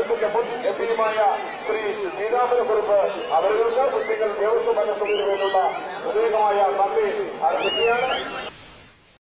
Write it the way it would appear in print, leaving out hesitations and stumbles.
മണ്ഡലത്തിന്റെ മുൻ എംപിയുമായ ശ്രീ പീതാംബര കുറുപ്പ് അവർക്ക് കുട്ടികൾ ദേവസ്വം ഭരണസമിതിക്ക് വേണ്ടിയുള്ള പ്രത്യേകമായ നന്ദി അർപ്പിക്കുകയാണ്.